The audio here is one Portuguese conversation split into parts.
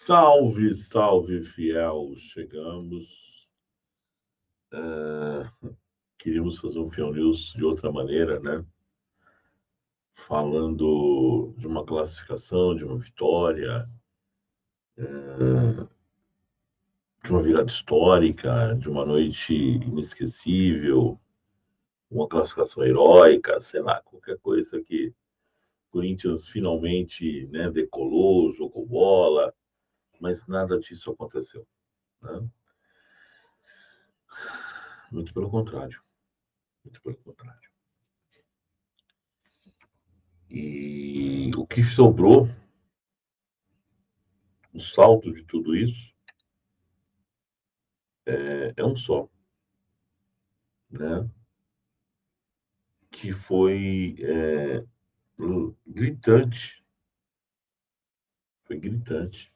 Salve, salve, fiel! Chegamos. Queríamos fazer um Fiel News de outra maneira, né? Falando de uma classificação, de uma vitória, de uma virada histórica, de uma noite inesquecível, uma classificação heróica, sei lá, qualquer coisa que o Corinthians finalmente, né, decolou, jogou bola, mas nada disso aconteceu, né? Muito pelo contrário, muito pelo contrário. E o que sobrou, o saldo de tudo isso, é um só, né? Que foi gritante, foi gritante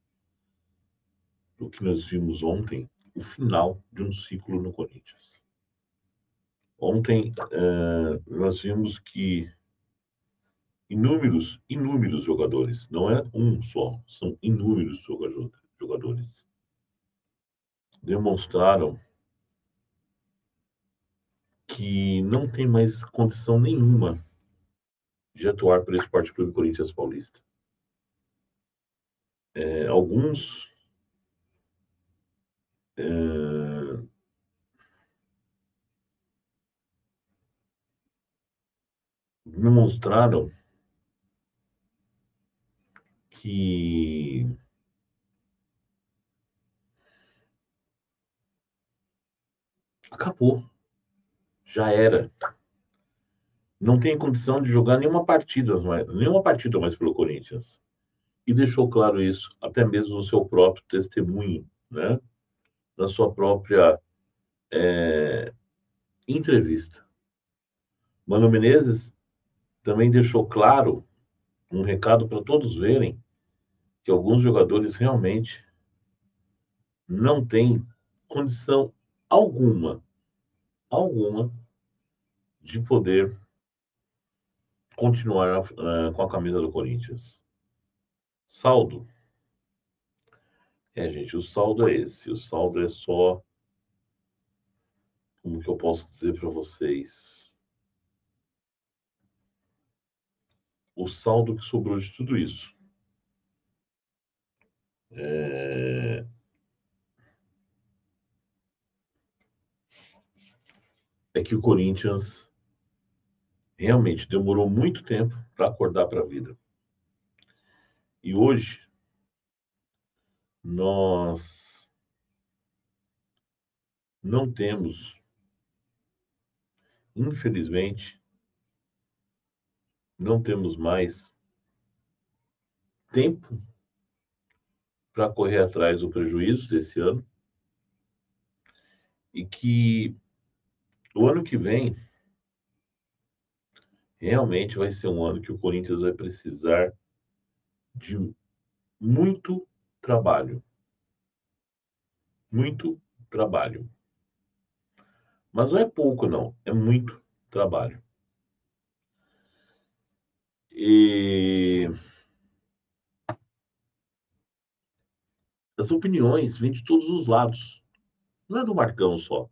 o que nós vimos ontem, o final de um ciclo no Corinthians. Ontem nós vimos que inúmeros jogadores, não é um só, são inúmeros jogadores, demonstraram que não tem mais condição nenhuma de atuar pelo Esporte Clube Corinthians Paulista. Alguns demonstraram que acabou, já era. Não tem condição de jogar nenhuma partida mais pelo Corinthians. E deixou claro isso, até mesmo no seu próprio testemunho, né? Na sua própria entrevista. Mano Menezes também deixou claro um recado para todos verem que alguns jogadores realmente não têm condição alguma de poder continuar com a camisa do Corinthians. Saldo? Gente, o saldo é esse. O saldo é só, como que eu posso dizer para vocês? O saldo que sobrou de tudo isso é que o Corinthians realmente demorou muito tempo para acordar para a vida. E hoje nós não temos, infelizmente, não temos mais tempo para correr atrás do prejuízo desse ano e que o ano que vem realmente vai ser um ano que o Corinthians vai precisar de muito trabalho. Muito trabalho. Mas não é pouco, não. É muito trabalho. E as opiniões vêm de todos os lados. Não é do Marcão só.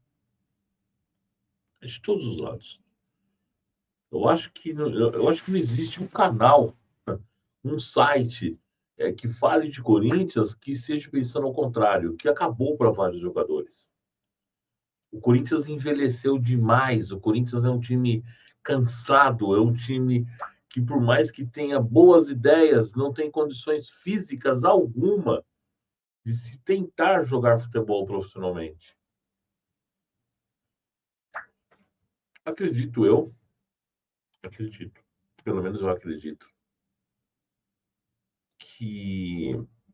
É de todos os lados. Eu acho que não existe um canal, um site que fale de Corinthians que seja pensando ao contrário, que acabou para vários jogadores. O Corinthians envelheceu demais. O Corinthians é um time cansado, é um time que, por mais que tenha boas ideias, não tem condições físicas alguma de se tentar jogar futebol profissionalmente. Acredito, pelo menos eu acredito, que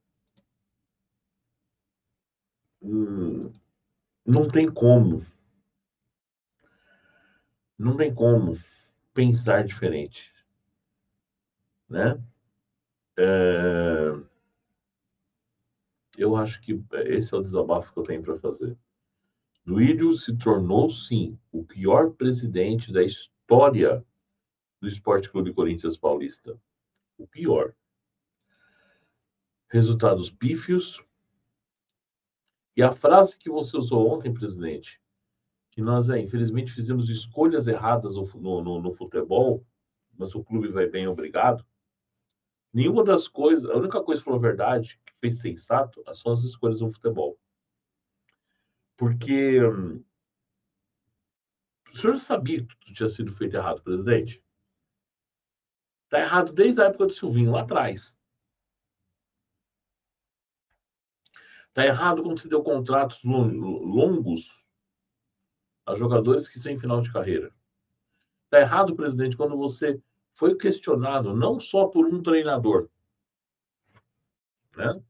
hum, não tem como, não tem como pensar diferente, né? Eu acho que esse é o desabafo que eu tenho para fazer. Duílio se tornou, sim, o pior presidente da história do Esporte Clube Corinthians Paulista. O pior. resultados pífios. E a frase que você usou ontem, presidente, que nós, infelizmente, fizemos escolhas erradas no futebol, mas o clube vai bem, obrigado. Nenhuma das coisas, a única coisa que falou a verdade, que fez sensato, são as escolhas no futebol. Porque o senhor sabia que tudo tinha sido feito errado, presidente? Está errado desde a época do Silvinho, lá atrás. Está errado quando se deu contratos longos a jogadores que estão em final de carreira. Está errado, presidente, quando você foi questionado não só por um treinador, né?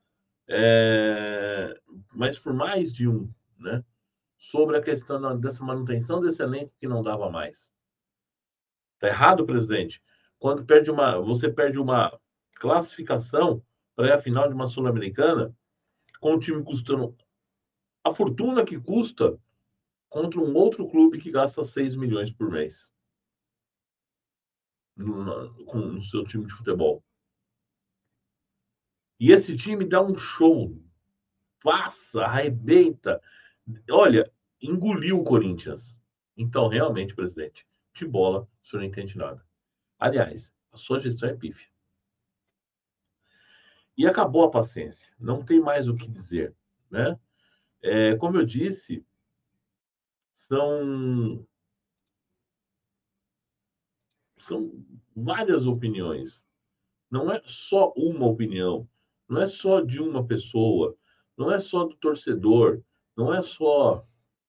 Mas por mais de um, né? Sobre a questão dessa manutenção desse elenco que não dava mais. Está errado, presidente, quando você perde uma classificação para a final de uma Sul-Americana com o time custando a fortuna que custa contra um outro clube que gasta 6 milhões por mês no seu time de futebol. E esse time dá um show, passa, arrebenta. Olha, engoliu o Corinthians. Então, realmente, presidente, de bola, o senhor não entende nada. Aliás, a sua gestão é pífia. E acabou a paciência. Não tem mais o que dizer, né? Como eu disse, são várias opiniões. Não é só uma opinião. Não é só de uma pessoa. Não é só do torcedor. Não é só...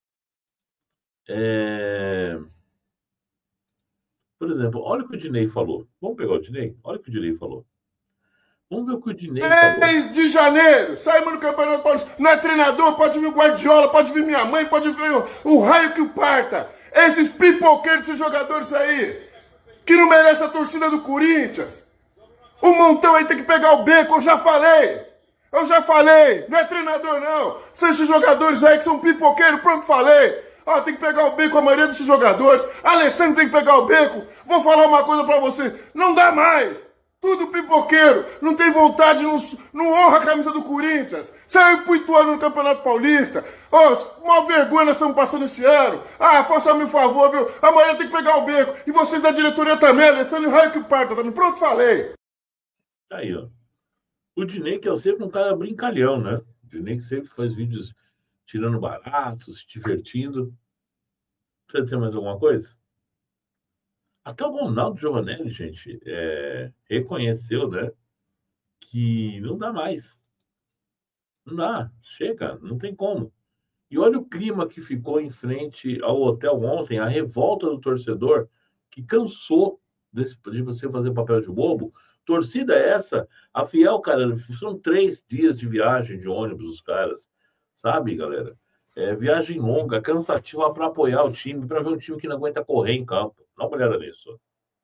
Por exemplo, olha o que o Dinei falou. Vamos pegar o Dinei? Olha o que o Dinei falou. Vamos ver o que o Dinei falou. 3 de janeiro, saímos do Campeonato Paulista. Não é treinador, pode vir o Guardiola, pode vir minha mãe, pode vir o raio que o parta. Esses pipoqueiros, esses jogadores aí, que não merecem a torcida do Corinthians. O montão aí tem que pegar o beco, eu já falei, não é treinador não. São esses jogadores aí que são pipoqueiros, pronto, falei. Ó, tem que pegar o beco a maioria desses jogadores. Alessandro tem que pegar o beco. Vou falar uma coisa pra você, não dá mais. Tudo pipoqueiro, não tem vontade, não honra a camisa do Corinthians. Saiu pro Ituano no Campeonato Paulista. Uma vergonha nós estamos passando esse ano. Faça-me um favor, viu? Amanhã tem que pegar o beco. E vocês da diretoria também, Alessandro, raio que parta também. Pronto, falei. Aí, ó. O Dinei, que é sempre um cara brincalhão, né? O Dinei que sempre faz vídeos tirando barato, se divertindo. Precisa dizer mais alguma coisa? Até o Ronaldo Giovanelli, gente, reconheceu, né, que não dá mais. Não dá, chega, não tem como. E olha o clima que ficou em frente ao hotel ontem, a revolta do torcedor, que cansou de você fazer papel de bobo. Torcida essa, a Fiel, cara, são 3 dias de viagem de ônibus os caras, sabe, galera? Viagem longa, cansativa para apoiar o time, para ver um time que não aguenta correr em campo. Dá uma olhada nisso.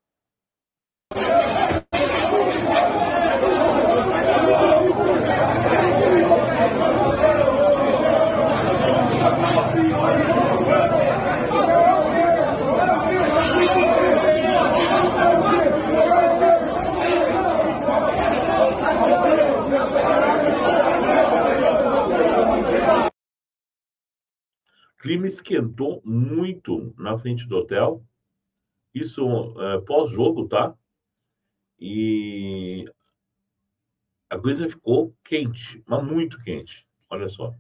O clima esquentou muito na frente do hotel. Isso pós-jogo, tá? E a coisa ficou quente, mas muito quente. Olha só.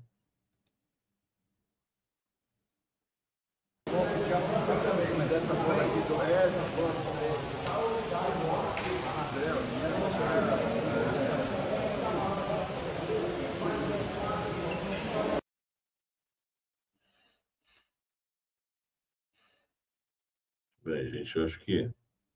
Bem, gente, eu acho que...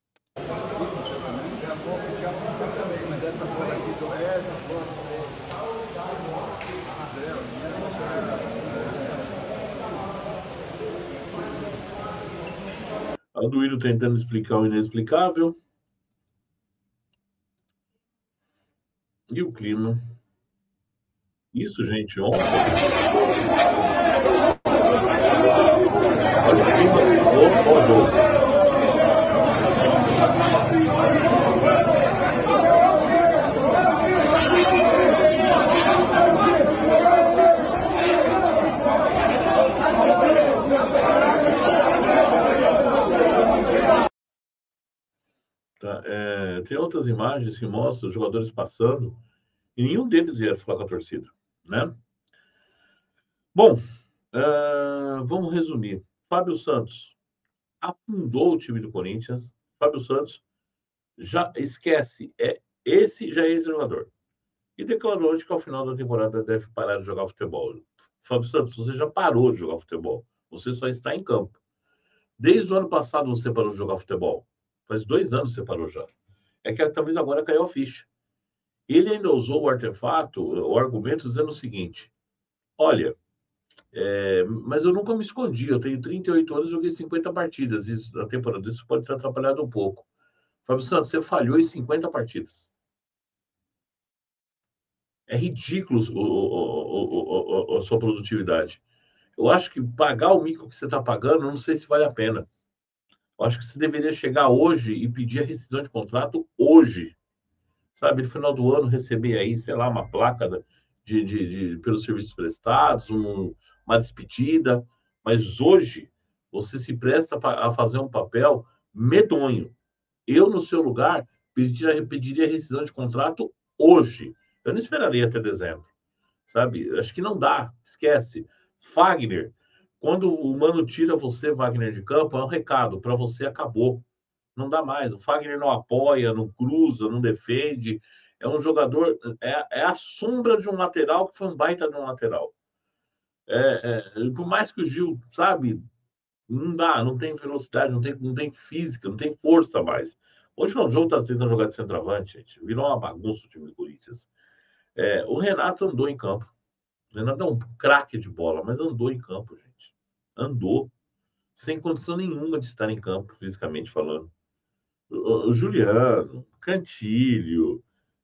Alduíno tentando explicar o inexplicável. E o clima. Isso, gente, ontem... Olha o clima ficou pós-jogo. tem outras imagens que mostram os jogadores passando e nenhum deles vieram falar com a torcida, né? Bom, vamos resumir. Fábio Santos afundou o time do Corinthians. Fábio Santos já esquece, esse já é ex-jogador. E declarou hoje que ao final da temporada deve parar de jogar futebol. Fábio Santos, você já parou de jogar futebol. Você só está em campo. Desde o ano passado você parou de jogar futebol. Faz 2 anos você parou já. É que talvez agora caiu a ficha. Ele ainda usou o artefato, o argumento, dizendo o seguinte: olha, mas eu nunca me escondi. Eu tenho 38 anos e joguei 50 partidas. Isso, na temporada, isso pode ter atrapalhado um pouco. Fábio Santos, você falhou em 50 partidas. É ridículo a sua produtividade. Eu acho que pagar o mico que você está pagando, não sei se vale a pena. Eu acho que você deveria chegar hoje e pedir a rescisão de contrato hoje. Sabe, no final do ano receber aí, sei lá, uma placa pelos serviços prestados, uma despedida. Mas hoje você se presta a fazer um papel medonho. Eu, no seu lugar, pediria rescisão de contrato hoje. Eu não esperaria até dezembro, sabe? Acho que não dá, esquece. Fagner, quando o Mano tira você, Wagner, de campo, é um recado, para você acabou. Não dá mais. O Fagner não apoia, não cruza, não defende. É um jogador, é a sombra de um lateral que foi um baita de um lateral. Por mais que o Gil, sabe, não dá, não tem velocidade, não tem física, não tem força mais. Hoje o jogo está tentando jogar de centroavante, gente. Virou uma bagunça o time do Corinthians. O Renato andou em campo. O Renato é um craque de bola, mas andou em campo, gente. Andou. Sem condição nenhuma de estar em campo, fisicamente falando. O Juliano, Cantilho,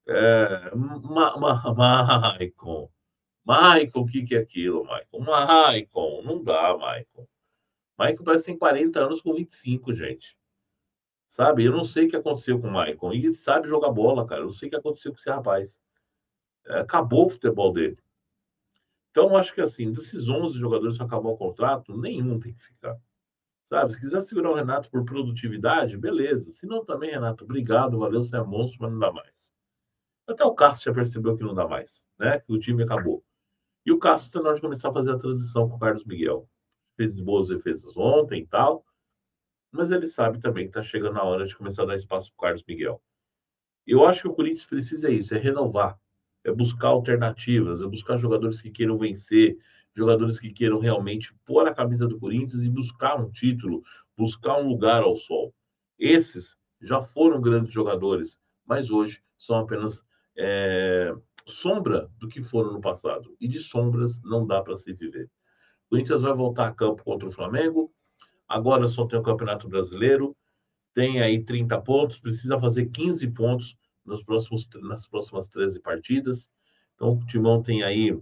Maicon. Maicon, o que é aquilo, Maicon? Maicon, não dá, Maicon. Maicon parece que tem 40 anos com 25, gente. Sabe? Eu não sei o que aconteceu com o Maicon. E ele sabe jogar bola, cara. Eu não sei o que aconteceu com esse rapaz. Acabou o futebol dele. Então, eu acho que assim, desses 11 jogadores que acabar o contrato, nenhum tem que ficar. Sabe? Se quiser segurar o Renato por produtividade, beleza. Se não, também, Renato, obrigado, valeu, você é monstro, mas não dá mais. Até o Cássio já percebeu que não dá mais, né? Que o time acabou. E o Cássio está na hora de começar a fazer a transição com o Carlos Miguel. Fez boas defesas ontem e tal, mas ele sabe também que está chegando a hora de começar a dar espaço para o Carlos Miguel. Eu acho que o Corinthians precisa isso, é renovar, é buscar alternativas, é buscar jogadores que queiram vencer, jogadores que queiram realmente pôr a camisa do Corinthians e buscar um título, buscar um lugar ao sol. Esses já foram grandes jogadores, mas hoje são apenas sombra do que foram no passado. E de sombras não dá para se viver. O Corinthians vai voltar a campo contra o Flamengo. Agora só tem o Campeonato Brasileiro. Tem aí 30 pontos. Precisa fazer 15 pontos nas próximas 13 partidas. Então, o Timão tem aí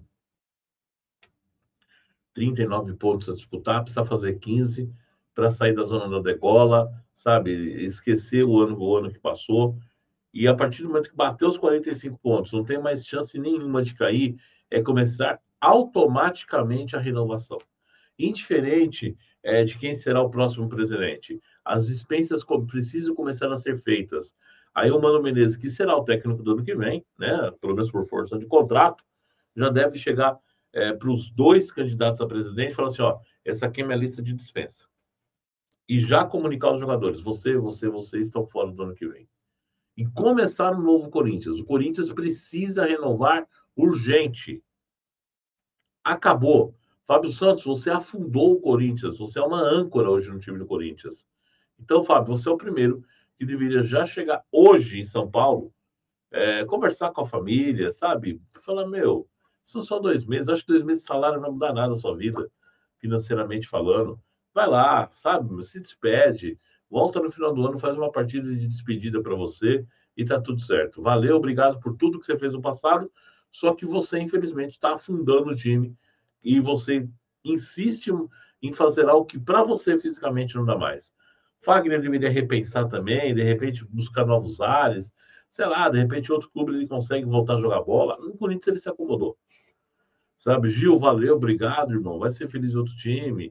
39 pontos a disputar. Precisa fazer 15 para sair da zona da degola, sabe? Esquecer o ano que passou. E a partir do momento que bateu os 45 pontos, não tem mais chance nenhuma de cair, é começar automaticamente a renovação. Indiferente de quem será o próximo presidente, as dispensas precisam começar a ser feitas. Aí o Mano Menezes, que será o técnico do ano que vem, né, pelo menos por força de contrato, já deve chegar para os 2 candidatos a presidente e falar assim, ó, essa aqui é minha lista de dispensa. E já comunicar aos jogadores, você estão fora do ano que vem. E começar um novo Corinthians. O Corinthians precisa renovar urgente. Acabou. Fábio Santos, você afundou o Corinthians. Você é uma âncora hoje no time do Corinthians. Então, Fábio, você é o primeiro que deveria já chegar hoje em São Paulo, conversar com a família, sabe? Falar, meu, são só 2 meses. Acho que 2 meses de salário não vai mudar nada na sua vida, financeiramente falando. Vai lá, sabe? Se despede. Volta no final do ano, faz uma partida de despedida para você e tá tudo certo. Valeu, obrigado por tudo que você fez no passado, só que você, infelizmente, está afundando o time e você insiste em fazer algo que para você fisicamente não dá mais. Fagner deveria repensar também, de repente buscar novos ares, sei lá, de repente outro clube ele consegue voltar a jogar bola. No Corinthians ele se acomodou. Sabe, Gil, valeu, obrigado, irmão, vai ser feliz em outro time.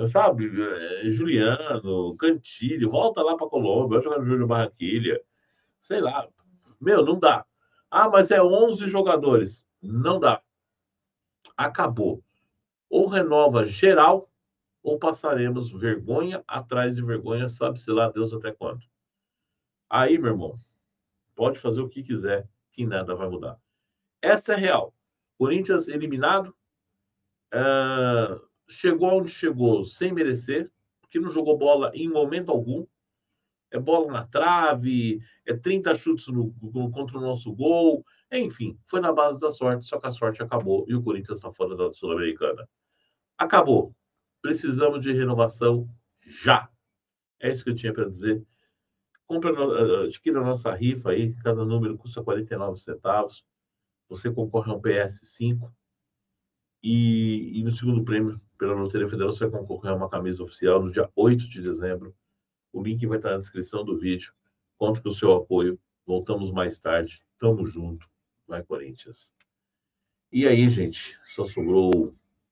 Sabe, Juliano, Cantilho, volta lá para Colômbia, vai jogar no Júnior Barranquilha. sei lá. Meu, não dá. Ah, mas é 11 jogadores. Não dá. Acabou. Ou renova geral, ou passaremos vergonha atrás de vergonha, sabe-se lá Deus até quando. Aí, meu irmão, pode fazer o que quiser, que nada vai mudar. Essa é real. Corinthians eliminado, chegou onde chegou sem merecer, porque não jogou bola em momento algum. É bola na trave, é 30 chutes contra o nosso gol. Enfim, foi na base da sorte, só que a sorte acabou e o Corinthians está fora da Sul-Americana. Acabou. Precisamos de renovação já. É isso que eu tinha para dizer. Adquira a nossa rifa aí, cada número custa 49 centavos. Você concorre a um PS5 e no segundo prêmio, pela Loteria Federal, você vai concorrer a uma camisa oficial no dia 8 de dezembro. O link vai estar na descrição do vídeo. Conto com o seu apoio. Voltamos mais tarde. Tamo junto. Vai, Corinthians. E aí, gente? Só sobrou...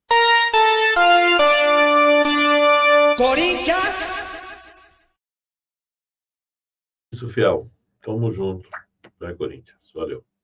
Corinthians! Isso, fiel. Tamo junto. Vai, Corinthians. Valeu.